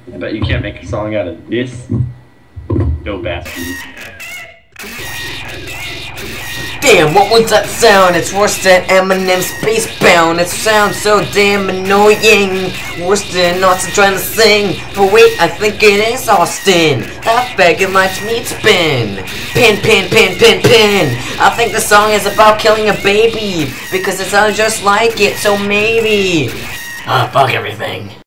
I bet you can't make a song out of this dope ass beat. Damn, what was that sound? It's worse than Eminem's Spacebound. It sounds so damn annoying. Worse than Austin trying to sing. But wait, I think it is Austin. That faggot likes meat spin. Pin, pin, pin, pin, pin. I think the song is about killing a baby. Because it sounds just like it, so maybe. Ah, fuck everything.